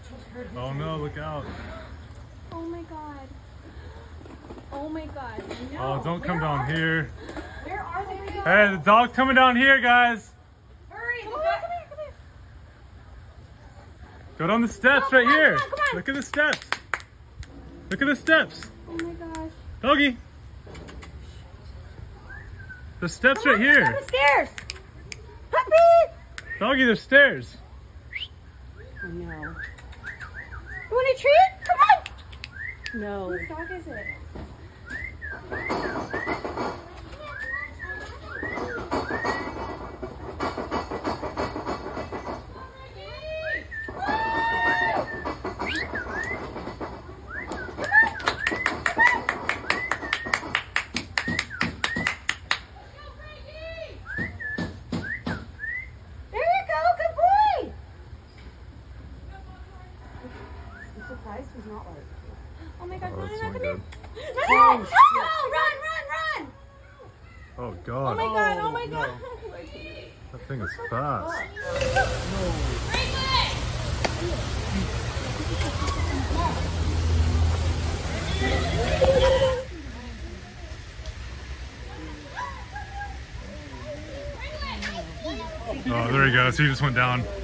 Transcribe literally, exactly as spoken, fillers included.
Oh no, look out. Oh my god. Oh my god. No. Oh, don't come down they? here. Where are they? Hey, the dog's coming down here, guys. Hurry, come on, come here, come here. Go down the steps no, right come on, here. come on, come on. Look at the steps. Look at the steps. Oh my gosh. Doggy. The steps come right on, here. Come stairs. Puppy. Doggy, there's stairs. Oh no. You want a treat? Come on. No. Whose dog is it? Oh my god, oh, no, no, that's no, so come here. good. No, no, no, no, run, run, run. Oh god. Oh my god, oh my no. god. That thing is fast. Oh, there he goes. He just went down.